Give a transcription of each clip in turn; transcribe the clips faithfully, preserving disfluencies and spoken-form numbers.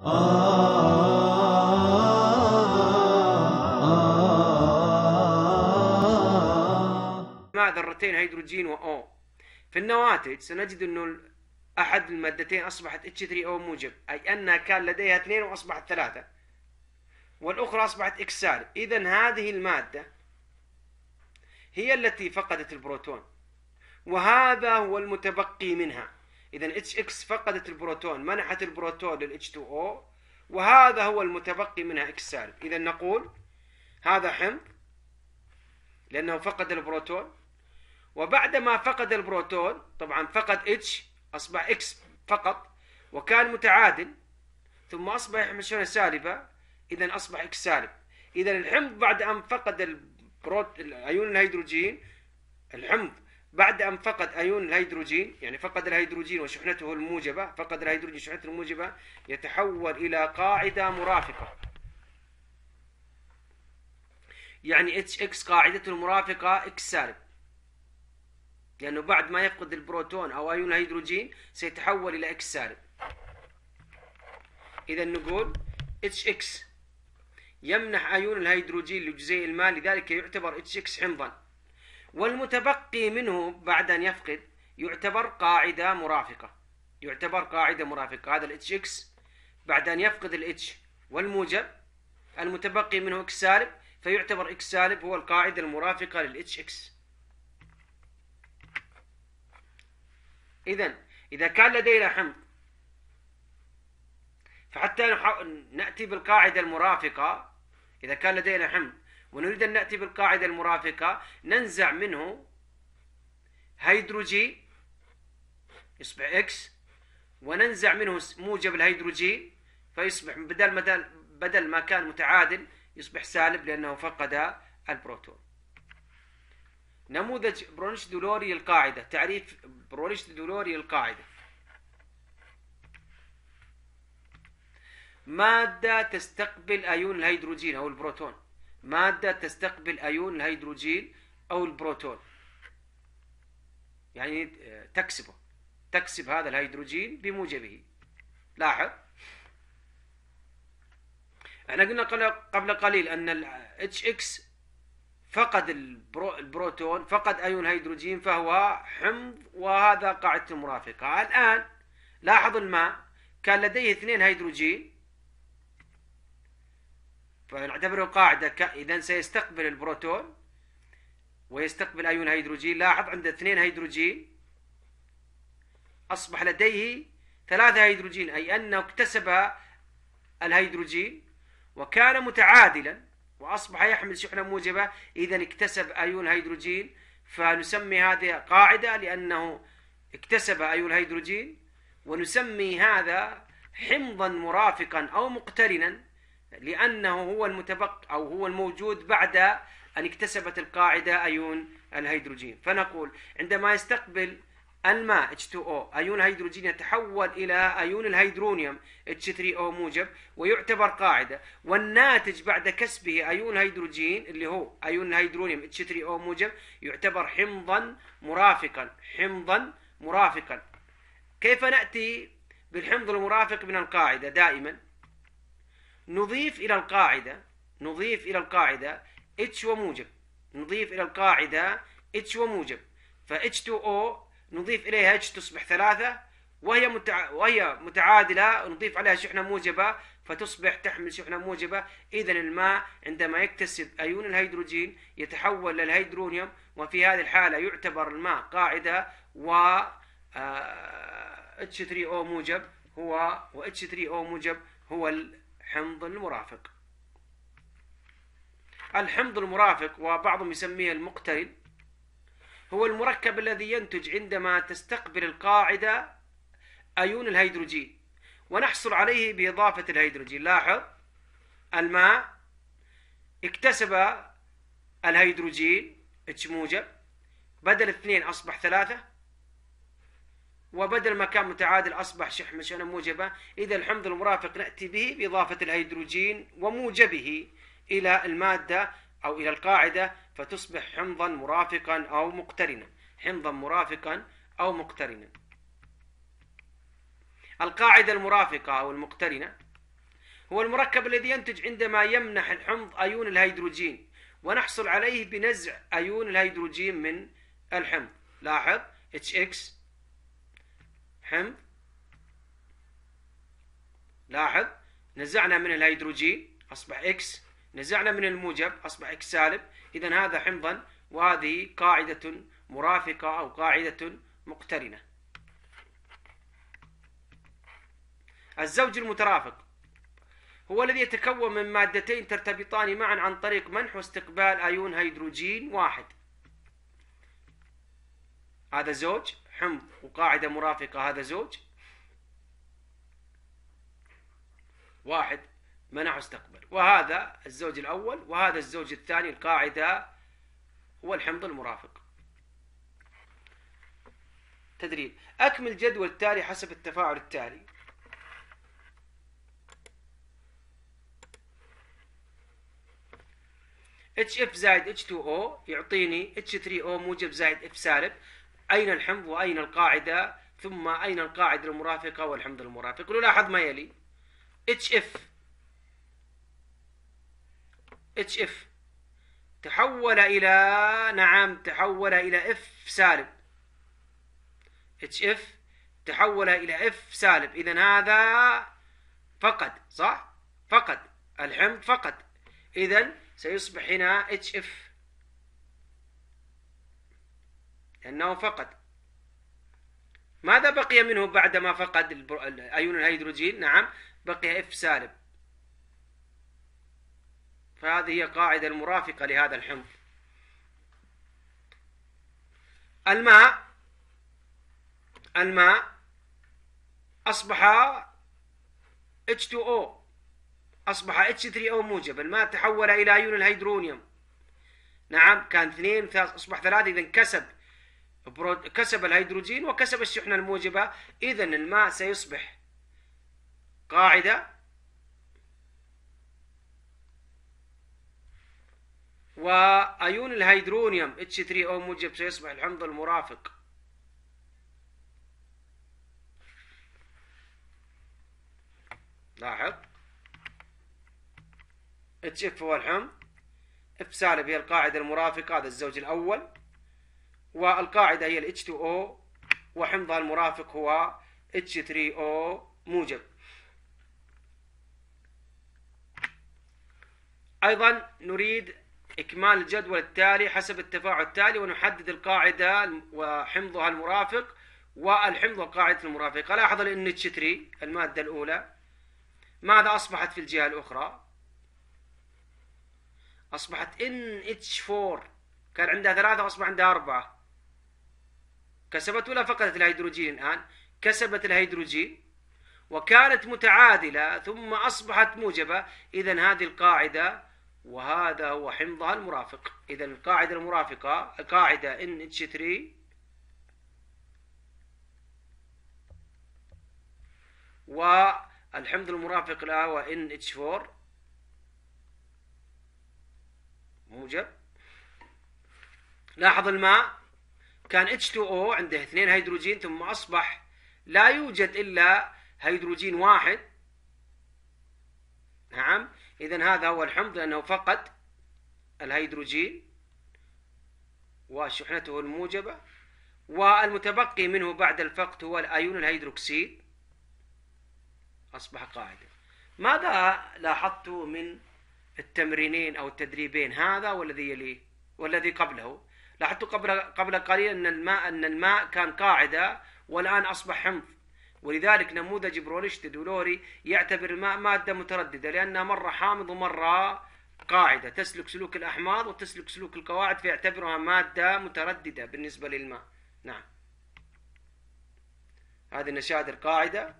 مع ذرتين هيدروجين و O. في النواتج سنجد أنه أحد المادتين أصبحت إتش ثري أو موجب، أي أنها كان لديها اثنين وأصبحت ثلاثة، والأخرى أصبحت إكس سالب. إذن هذه المادة هي التي فقدت البروتون، وهذا هو المتبقي منها. إذن إتش إكس فقدت البروتون، منحت البروتون لل إتش تو أو، وهذا هو المتبقي منها إكس سالب. إذن نقول هذا حمض لأنه فقد البروتون، وبعدما فقد البروتون طبعا فقد اتش، اصبح اكس فقط، وكان متعادل، ثم اصبح يحمل شحنه سالبه، اذا اصبح اكس سالب. اذا الحمض بعد ان فقد البروت... ايون الهيدروجين، الحمض بعد ان فقد ايون الهيدروجين، يعني فقد الهيدروجين وشحنته الموجبه، فقد الهيدروجين وشحنته الموجبه، يتحول الى قاعده مرافقه. يعني اتش اكس قاعدته المرافقه اكس سالب، لأنه بعد ما يفقد البروتون أو أيون الهيدروجين سيتحول إلى إكس سالب. إذا نقول إتش إكس يمنح أيون الهيدروجين لجزيء الماء، لذلك يعتبر إتش إكس حمضا، والمتبقي منه بعد أن يفقد يعتبر قاعدة مرافقة، يعتبر قاعدة مرافقة. هذا الإتش إكس بعد أن يفقد الإتش والموجب، المتبقي منه إكس سالب، فيعتبر إكس سالب هو القاعدة المرافقة للإتش إكس. إذن إذا كان لدينا حمض، فحتى نأتي بالقاعدة المرافقة، إذا كان لدينا حمض ونريد أن نأتي بالقاعدة المرافقة، ننزع منه هيدروجين يصبح إكس، وننزع منه موجب الهيدروجين فيصبح بدل ما بدل ما كان متعادل يصبح سالب لأنه فقد البروتون. نموذج برونشتي-دولوري للقاعدة. تعريف برونشتي-دولوري للقاعدة: مادة تستقبل أيون الهيدروجين أو البروتون، مادة تستقبل أيون الهيدروجين أو البروتون، يعني تكسبه، تكسب هذا الهيدروجين بموجبه. لاحظ احنا قلنا قبل قليل أن ال إتش إكس فقد البروتون، فقد أيون هيدروجين، فهو حمض، وهذا قاعدة المرافقة. الآن لاحظ الماء كان لديه اثنين هيدروجين، فنعتبره قاعدة، إذن سيستقبل البروتون ويستقبل أيون هيدروجين. لاحظ عند اثنين هيدروجين أصبح لديه ثلاثة هيدروجين، أي أنه اكتسب الهيدروجين وكان متعادلا وأصبح يحمل شحنة موجبة، إذن اكتسب أيون هيدروجين، فنسمي هذه قاعدة لأنه اكتسب أيون هيدروجين، ونسمي هذا حمضا مرافقا أو مقترنا لأنه هو المتبقى أو هو الموجود بعد أن اكتسبت القاعدة أيون الهيدروجين. فنقول عندما يستقبل الماء إتش تو أو أيون الهيدروجين يتحول إلى أيون الهيدرونيوم إتش ثري أو موجب ويعتبر قاعدة، والناتج بعد كسبه أيون الهيدروجين اللي هو أيون الهيدرونيوم إتش ثري أو موجب يعتبر حمضا مرافقا، حمضا مرافقا. كيف نأتي بالحمض المرافق من القاعدة؟ دائما نضيف إلى القاعدة نضيف إلى القاعدة H وموجب، نضيف إلى القاعدة H وموجب، ف إتش تو أو نضيف إليها H تصبح ثلاثة، وهي متع... وهي متعادلة، نضيف عليها شحنة موجبة فتصبح تحمل شحنة موجبة. إذا الماء عندما يكتسب أيون الهيدروجين يتحول للهيدرونيوم، وفي هذه الحالة يعتبر الماء قاعدة، و إتش ثري أو موجب هو و إتش ثري أو موجب هو الحمض المرافق. الحمض المرافق وبعضهم يسميه المقترن هو المركب الذي ينتج عندما تستقبل القاعدة أيون الهيدروجين ونحصل عليه بإضافة الهيدروجين. لاحظ الماء اكتسب الهيدروجين H موجب، بدل اثنين أصبح ثلاثة، وبدل ما كان متعادل أصبح شحنة موجبة. إذا الحمض المرافق نأتي به بإضافة الهيدروجين وموجبه إلى المادة أو إلى القاعدة فتصبح حمضا مرافقا أو مقترنا، حمضا مرافقا أو مقترنا. القاعدة المرافقة أو المقترنة هو المركب الذي ينتج عندما يمنح الحمض أيون الهيدروجين ونحصل عليه بنزع أيون الهيدروجين من الحمض. لاحظ اتش اكس حمض، لاحظ نزعنا من الهيدروجين أصبح إكس، نزعنا من الموجب أصبح إكس سالب. إذن هذا حمضا، وهذه قاعدة مرافقة أو قاعدة مقترنة. الزوج المترافق هو الذي يتكون من مادتين ترتبطان معا عن طريق منح واستقبال أيون هيدروجين واحد. هذا زوج حمض وقاعدة مرافقة، هذا زوج واحد منح واستقبل، وهذا الزوج الأول وهذا الزوج الثاني. القاعدة هو الحمض المرافق. تدريب: أكمل الجدول التالي حسب التفاعل التالي. اتش اف زائد اتش تو او يعطيني اتش ثري او موجب زائد اف سالب. أين الحمض وأين القاعدة؟ ثم أين القاعدة المرافقة والحمض المرافق؟ نلاحظ ما يلي. اتش اف اتش اف تحول إلى نعم تحول إلى اف سالب. اتش اف تحول إلى اف سالب. إذن هذا فقد، صح؟ فقد الحمض فقد. إذن سيصبح هنا اتش اف لأنه فقد. ماذا بقي منه بعدما فقد أيون الهيدروجين؟ نعم بقي اف سالب. فهذه هي قاعدة المرافقة لهذا الحمض. الماء الماء أصبح اتش تو او، أصبح اتش ثري او موجب. الماء تحول إلى أيون الهيدرونيوم. نعم كان اثنين أصبح ثلاثة. إذن كسب كسب الهيدروجين وكسب الشحنة الموجبة. إذن الماء سيصبح قاعدة، وأيون الهيدرونيوم اتش ثري او موجب سيصبح الحمض المرافق. لاحظ اتش اف هو الحمض، اف سالب هي القاعدة المرافقة، هذا الزوج الأول، والقاعدة هي ال اتش تو او، وحمضها المرافق هو اتش ثري او موجب. أيضا نريد إكمال الجدول التالي حسب التفاعل التالي، ونحدد القاعدة وحمضها المرافق والحمض والقاعدة المرافقة. لاحظ ال إن اتش ثري المادة الأولى ماذا أصبحت في الجهة الأخرى؟ أصبحت إن اتش فور، كان عندها ثلاثة وأصبح عندها أربعة. كسبت ولا فقدت الهيدروجين؟ الآن كسبت الهيدروجين وكانت متعادلة ثم أصبحت موجبة. إذن هذه القاعدة وهذا هو حمضها المرافق. إذن القاعدة المرافقة القاعدة إن اتش ثري والحمض المرافق له هو إن اتش فور موجب. لاحظ الماء كان اتش تو او عنده اثنين هيدروجين ثم أصبح لا يوجد إلا هيدروجين واحد. نعم إذن هذا هو الحمض لأنه فقد الهيدروجين وشحنته الموجبة، والمتبقي منه بعد الفقد هو الأيون الهيدروكسيد، أصبح قاعدة. ماذا لاحظت من التمرينين أو التدريبين، هذا والذي يليه والذي قبله؟ لاحظت قبل قبل قليل أن الماء أن الماء كان قاعدة والآن أصبح حمض، ولذلك نموذج برونشتد ولوري يعتبر الماء مادة مترددة لأنها مرة حامض ومرة قاعدة، تسلك سلوك الأحماض وتسلك سلوك القواعد، فيعتبرها مادة مترددة بالنسبة للماء. نعم هذه النشادر قاعدة،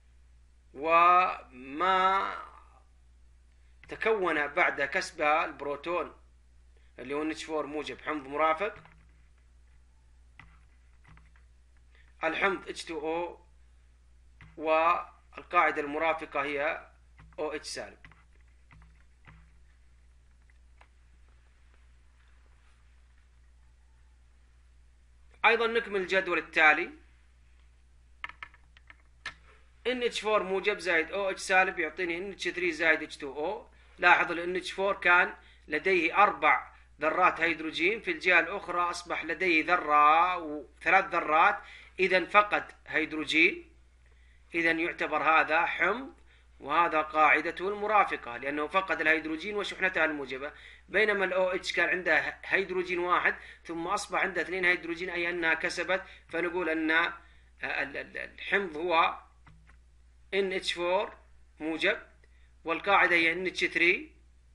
وما تكون بعد كسبها البروتون اللي هو اتش فور موجب حمض مرافق. الحمض اتش تو او والقاعدة المرافقة هي او اتش سالب. أيضا نكمل الجدول التالي. إن إتش فور موجب زائد أو إتش سالب يعطيني إن إتش ثري زائد إتش تو أو. لاحظ ال إن إتش فور كان لديه أربع ذرات هيدروجين، في الجهة الأخرى أصبح لديه ذرة وثلاث ذرات، إذا فقد هيدروجين، إذا يعتبر هذا حمض، وهذا قاعدته المرافقة لأنه فقد الهيدروجين وشحنتها الموجبة. بينما ال أو إتش كان عندها هيدروجين واحد ثم أصبح عندها اثنين هيدروجين، أي أنها كسبت، فنقول أن الحمض هو إن إتش فور موجب، والقاعدة هي إن إتش ثري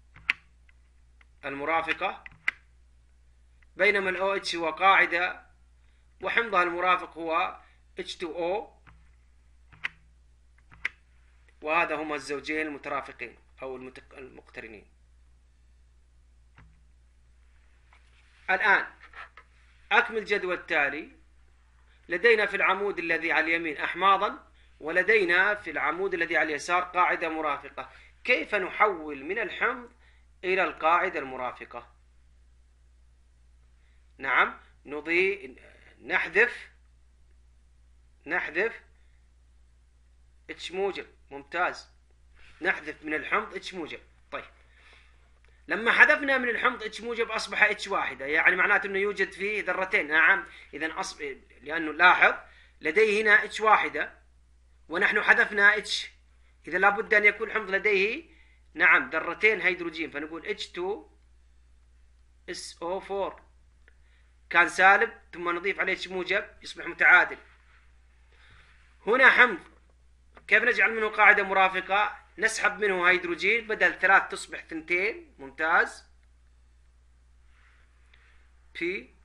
المرافقة، بينما ال أو إتش هو قاعدة وحمضها المرافق هو إتش تو أو، وهذا هما الزوجين المترافقين أو المقترنين. الآن أكمل الجدول التالي. لدينا في العمود الذي على اليمين أحماضا، ولدينا في العمود الذي على اليسار قاعدة مرافقة. كيف نحول من الحمض إلى القاعدة المرافقة؟ نعم، نضيف نحذف نحذف اتش موجب. ممتاز، نحذف من الحمض اتش موجب. طيب، لما حذفنا من الحمض اتش موجب أصبح اتش واحدة، يعني معناته أنه يوجد فيه ذرتين. نعم، إذا أصبح، لأنه لاحظ لديه هنا اتش واحدة ونحن حذفنا اتش، إذا لابد أن يكون الحمض لديه نعم ذرتين هيدروجين، فنقول اتش تو اس او فور كان سالب ثم نضيف عليه اتش موجب يصبح متعادل. هنا حمض، كيف نجعل منه قاعدة مرافقة؟ نسحب منه هيدروجين، بدل ثلاث تصبح ثنتين. ممتاز، بي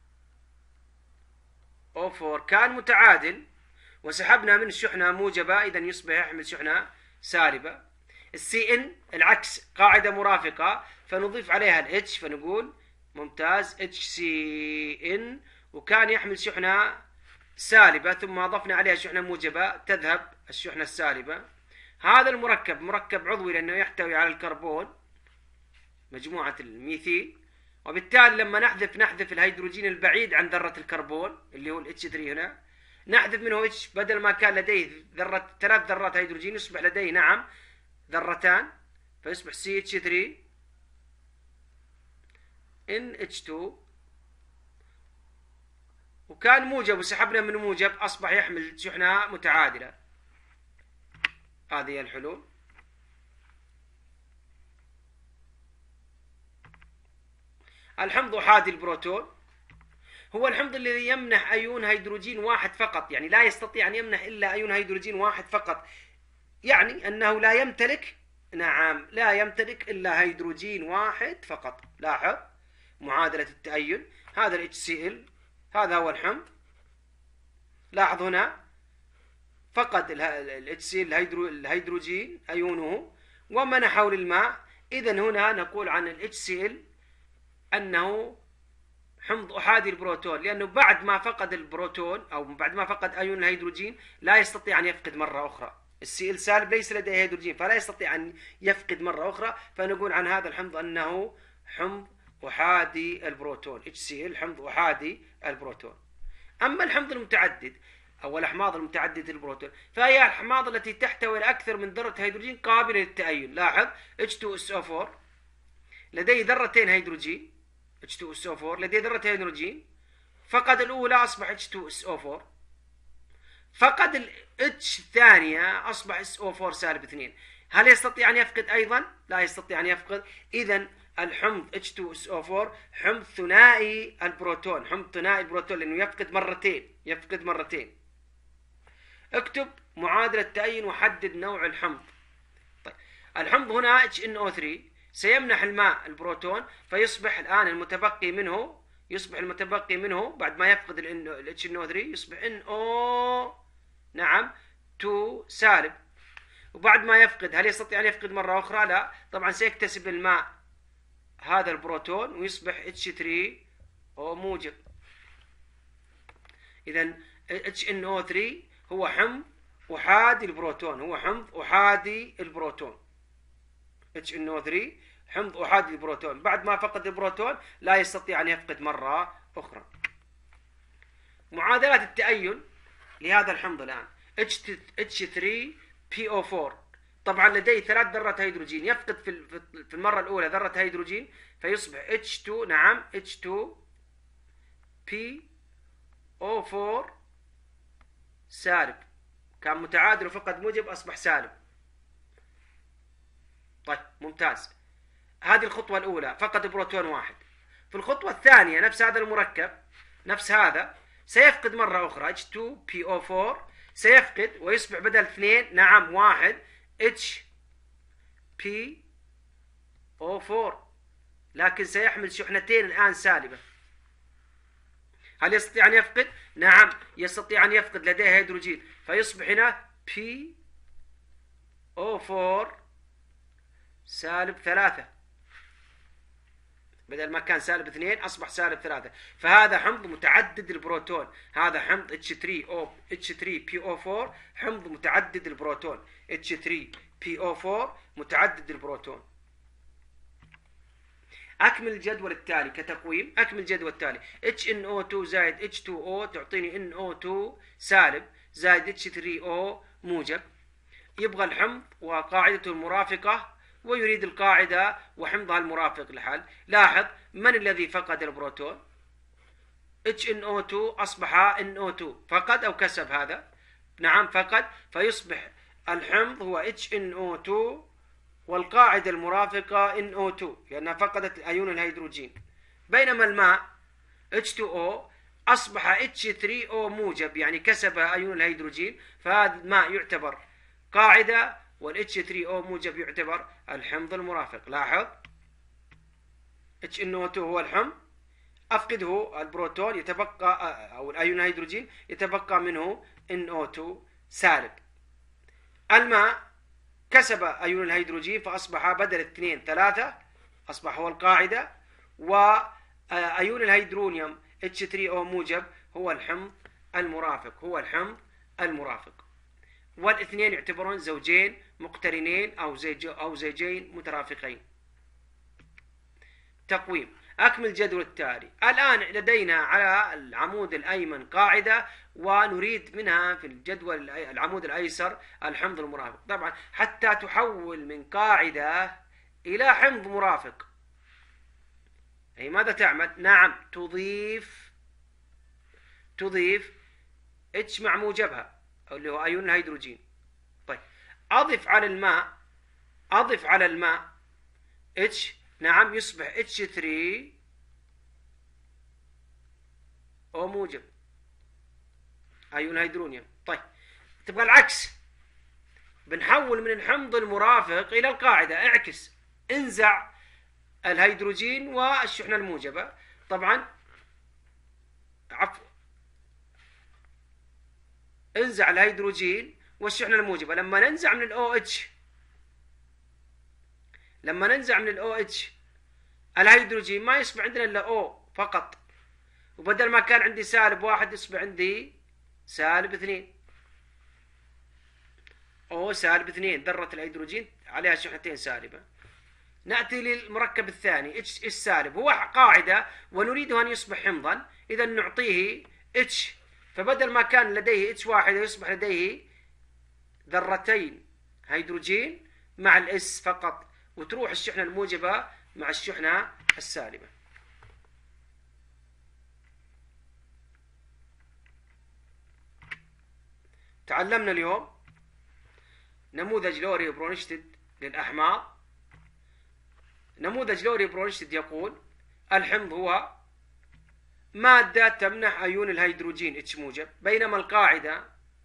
او فور كان متعادل وسحبنا منه شحنة موجبة، إذا يصبح يحمل شحنة سالبة. السي ان العكس، قاعدة مرافقة فنضيف عليها الاتش، فنقول ممتاز اتش سي ان، وكان يحمل شحنة سالبة ثم أضفنا عليها شحنة موجبة تذهب الشحنة السالبة. هذا المركب مركب عضوي لأنه يحتوي على الكربون مجموعة الميثيل، وبالتالي لما نحذف نحذف الهيدروجين البعيد عن ذرة الكربون اللي هو ال اتش ثري، هنا نحذف منه اتش، بدل ما كان لديه ذرة ثلاث ذرات هيدروجين يصبح لديه نعم ذرتان، فيصبح سي اتش ثري ان اتش تو، وكان موجب وسحبنا من موجب أصبح يحمل شحنة متعادلة. هذه الحلول. الحمض أحادي البروتون هو الحمض الذي يمنح أيون هيدروجين واحد فقط، يعني لا يستطيع أن يمنح إلا أيون هيدروجين واحد فقط، يعني أنه لا يمتلك نعم لا يمتلك إلا هيدروجين واحد فقط. لاحظ معادلة التأين، هذا ال اتش سي ال، هذا هو الحمض. لاحظ هنا فقد ال اتش سي ال الهيدروجين أيونه ومنحه للماء، إذا هنا نقول عن ال اتش سي ال أنه حمض أحادي البروتون، لأنه بعد ما فقد البروتون أو بعد ما فقد أيون الهيدروجين لا يستطيع أن يفقد مرة أخرى. السي ال سالب ليس لديه هيدروجين فلا يستطيع أن يفقد مرة أخرى، فنقول عن هذا الحمض أنه حمض أحادي البروتون، اتش سي ال حمض أحادي البروتون. أما الحمض المتعدد أو الأحماض المتعددة البروتون فهي الأحماض التي تحتوي على أكثر من ذرة هيدروجين قابلة للتأين. لاحظ اتش تو اس او فور لديه ذرتين هيدروجين، اتش تو اس او فور لديه ذرتين هيدروجين، فقد الأولى أصبح اتش تو اس او فور، فقد ال H الثانية أصبح اس او فور سالب اثنين. هل يستطيع أن يفقد أيضا؟ لا يستطيع أن يفقد. إذا الحمض اتش تو اس او فور حمض ثنائي البروتون، حمض ثنائي البروتون لأنه يفقد مرتين، يفقد مرتين. اكتب معادلة تأين وحدد نوع الحمض. طيب، الحمض هنا اتش ان او ثري سيمنح الماء البروتون، فيصبح الآن المتبقي منه يصبح المتبقي منه بعد ما يفقد ال اتش ان او ثري يصبح ان او نعم تو سالب، وبعد ما يفقد هل يستطيع أن يفقد مرة أخرى؟ لا، طبعا سيكتسب الماء هذا البروتون ويصبح اتش ثري او موجب. إذا اتش ان او ثري هو حمض أحادي البروتون، هو حمض أحادي البروتون. اتش ان او ثري حمض أحادي البروتون، بعد ما فقد البروتون لا يستطيع أن يفقد مرة أخرى. معادلات التأين لهذا الحمض الآن اتش ثري بي او أربعة. طبعا لديه ثلاث ذرات هيدروجين، يفقد في في المرة الأولى ذرة هيدروجين فيصبح اتش تو، نعم اتش تو بي او أربعة سالب، كان متعادل وفقد موجب أصبح سالب. طيب ممتاز، هذه الخطوة الأولى فقد بروتون واحد. في الخطوة الثانية نفس هذا المركب، نفس هذا سيفقد مرة أخرى اتش تو بي او أربعة، سيفقد ويصبح بدل اثنين نعم واحد اتش بي او أربعة، لكن سيحمل شحنتين الآن سالبة. هل يستطيع أن يفقد؟ نعم يستطيع أن يفقد، لديه هيدروجين فيصبح هنا بي او أربعة سالب ثلاثة، بدل ما كان سالب اثنين أصبح سالب ثلاثة. فهذا حمض متعدد البروتون، هذا حمض اتش ثلاثة او اتش ثلاثة بي او أربعة، حمض متعدد البروتون اتش ثلاثة بي او أربعة متعدد البروتون. أكمل الجدول التالي كتقويم. أكمل الجدول التالي اتش ان او تو زائد اتش تو او تعطيني ان او تو سالب زائد اتش ثلاثة او موجب. يبغى الحمض وقاعدته المرافقة ويريد القاعدة وحمضها المرافق للحل. لاحظ من الذي فقد البروتون؟ اتش ان او تو أصبح ان او تو، فقد أو كسب هذا؟ نعم فقد، فيصبح الحمض هو اتش ان او تو والقاعدة المرافقة ان او تو لأنها فقدت أيون الهيدروجين. بينما الماء اتش تو او أصبح اتش ثلاثة او موجب، يعني كسب أيون الهيدروجين، فهذا الماء يعتبر قاعدة والاتش ثلاثة او موجب يعتبر الحمض المرافق. لاحظ اتش ان او تو هو الحمض، أفقده البروتون يتبقى أو الأيون الهيدروجين يتبقى منه ان او تو سالب. الماء كسب أيون الهيدروجين فأصبح بدل اثنين ثلاثة، أصبح هو القاعدة، وأيون الهيدرونيوم اتش ثلاثة او موجب هو الحمض المرافق، هو الحمض المرافق. والاثنين يعتبرون زوجين مقترنين أو زيج أو زيجين مترافقين. تقويم. أكمل الجدول التالي. الآن لدينا على العمود الأيمن قاعدة ونريد منها في الجدول العمود الأيسر الحمض المرافق. طبعا حتى تحول من قاعدة إلى حمض مرافق، أي ماذا تعمل؟ نعم تضيف تضيف اتش مع موجبها اللي هو أيون الهيدروجين. طيب أضف على الماء أضف على الماء اتش، نعم يصبح اتش ثلاثة او موجب أيون هيدرونيوم. طيب تبغى العكس، بنحول من الحمض المرافق إلى القاعدة، اعكس، انزع الهيدروجين والشحنة الموجبة. طبعا عفوا انزع الهيدروجين والشحنة الموجبة. لما ننزع من الأو اتش لما ننزع من الأو اتش الهيدروجين ما يصبح عندنا إلا أو فقط، وبدل ما كان عندي سالب واحد يصبح عندي سالب اثنين، أو سالب اثنين، ذرة الهيدروجين عليها شحنتين سالبة. نأتي للمركب الثاني اتش السالب، هو قاعدة ونريده أن يصبح حمضا، إذا نعطيه اتش، فبدل ما كان لديه اتش واحد يصبح لديه ذرتين هيدروجين مع الاس فقط، وتروح الشحنة الموجبة مع الشحنة السالبة. تعلمنا اليوم نموذج لوري برونشتد للأحماض. نموذج لوري برونشتد يقول الحمض هو مادة تمنح أيون الهيدروجين اتش موجب، بينما القاعدة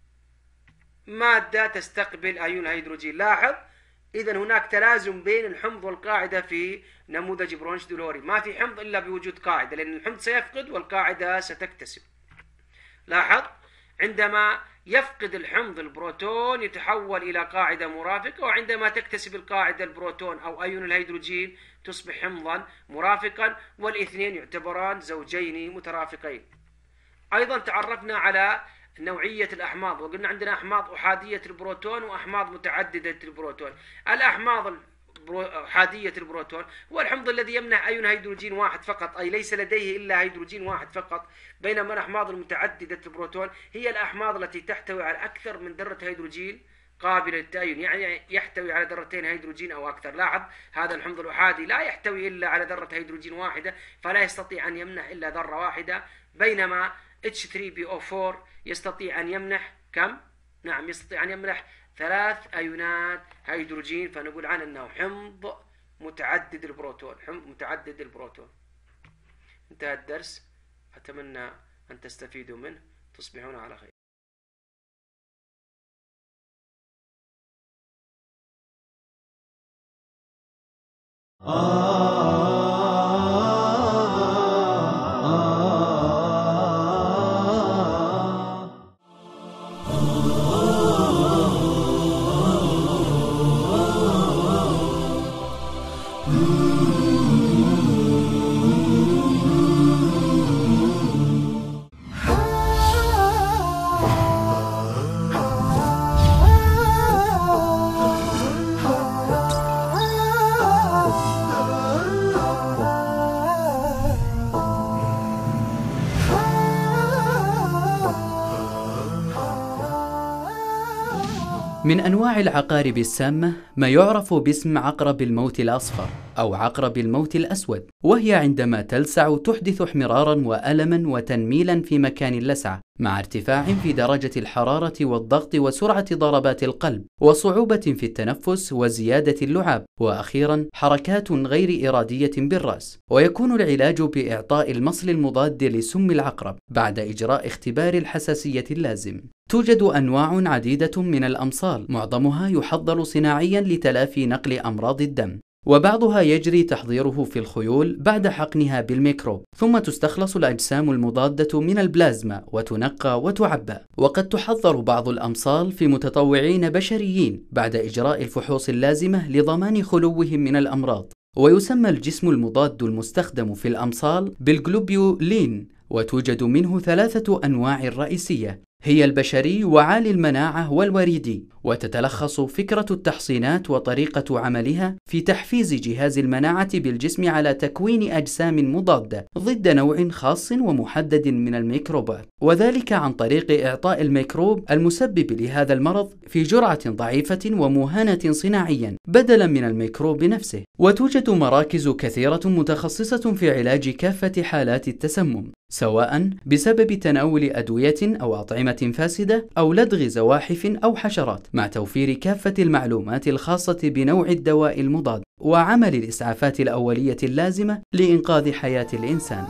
مادة تستقبل أيون الهيدروجين. لاحظ إذا هناك تلازم بين الحمض والقاعدة في نموذج برونشتد لوري، ما في حمض إلا بوجود قاعدة، لأن الحمض سيفقد والقاعدة ستكتسب. لاحظ عندما يفقد الحمض البروتون يتحول إلى قاعدة مرافقة، وعندما تكتسب القاعدة البروتون أو أيون الهيدروجين تصبح حمضا مرافقا، والاثنين يعتبران زوجين مترافقين. أيضا تعرفنا على نوعية الأحماض، وقلنا عندنا أحماض أحادية البروتون وأحماض متعددة البروتون. الأحماض أحادية البروتون هو الحمض الذي يمنح أيون هيدروجين واحد فقط، أي ليس لديه إلا هيدروجين واحد فقط، بينما الأحماض المتعددة البروتون هي الأحماض التي تحتوي على أكثر من ذرة هيدروجين قابلة للتأين، يعني يحتوي على ذرتين هيدروجين أو أكثر. لاحظ هذا الحمض الأحادي لا يحتوي إلا على ذرة هيدروجين واحدة، فلا يستطيع أن يمنح إلا ذرة واحدة، بينما إتش ثري بي أو فور يستطيع أن يمنح كم؟ نعم، يستطيع أن يمنح ثلاث أيونات هيدروجين، فنقول عنه أنه حمض متعدد البروتون. حمض متعدد البروتون. انتهى الدرس، أتمنى أن تستفيدوا منه. تصبحون على خير. من أنواع العقارب السامة ما يعرف باسم عقرب الموت الأصفر أو عقرب الموت الأسود، وهي عندما تلسع تحدث احمرارا وألما وتنميلا في مكان اللسعة، مع ارتفاع في درجة الحرارة والضغط وسرعة ضربات القلب وصعوبة في التنفس وزيادة اللعاب، وأخيرا حركات غير إرادية بالرأس. ويكون العلاج بإعطاء المصل المضاد لسم العقرب بعد إجراء اختبار الحساسية اللازم. توجد أنواع عديدة من الأمصال، معظمها يحضر صناعيا لتلافي نقل أمراض الدم، وبعضها يجري تحضيره في الخيول بعد حقنها بالميكروب، ثم تستخلص الأجسام المضادة من البلازما وتنقى وتعبى. وقد تحضر بعض الأمصال في متطوعين بشريين بعد إجراء الفحوص اللازمة لضمان خلوهم من الأمراض. ويسمى الجسم المضاد المستخدم في الأمصال بالجلوبيولين، وتوجد منه ثلاثة أنواع رئيسية، هي البشري وعالي المناعة والوريدي. وتتلخص فكرة التحصينات وطريقة عملها في تحفيز جهاز المناعة بالجسم على تكوين أجسام مضادة ضد نوع خاص ومحدد من الميكروبات، وذلك عن طريق إعطاء الميكروب المسبب لهذا المرض في جرعة ضعيفة ومهانة صناعيا بدلا من الميكروب نفسه. وتوجد مراكز كثيرة متخصصة في علاج كافة حالات التسمم، سواء بسبب تناول أدوية أو أطعمة فاسدة أو لدغ زواحف أو حشرات، مع توفير كافة المعلومات الخاصة بنوع الدواء المضاد وعمل الإسعافات الأولية اللازمة لإنقاذ حياة الإنسان.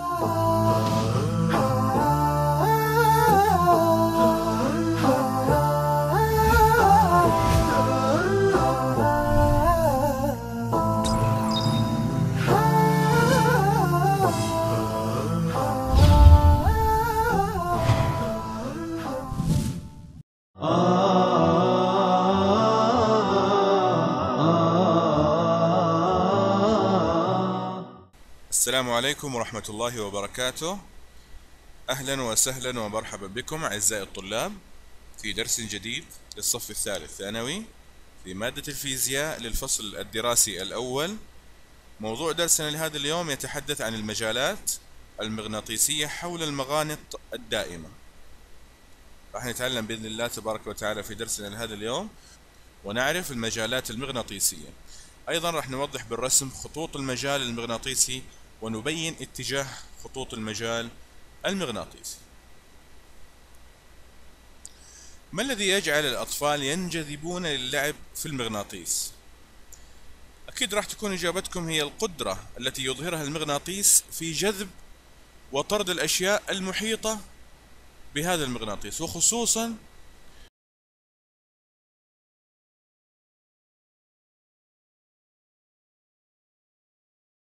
السلام عليكم ورحمة الله وبركاته. أهلا وسهلا ومرحبا بكم أعزائي الطلاب في درس جديد للصف الثالث ثانوي في مادة الفيزياء للفصل الدراسي الأول. موضوع درسنا لهذا اليوم يتحدث عن المجالات المغناطيسية حول المغانط الدائمة. راح نتعلم بإذن الله تبارك وتعالى في درسنا لهذا اليوم ونعرف المجالات المغناطيسية. أيضا راح نوضح بالرسم خطوط المجال المغناطيسي ونبين اتجاه خطوط المجال المغناطيسي. ما الذي يجعل الأطفال ينجذبون للعب في المغناطيس؟ أكيد راح تكون إجابتكم هي القدرة التي يظهرها المغناطيس في جذب وطرد الأشياء المحيطة بهذا المغناطيس، وخصوصا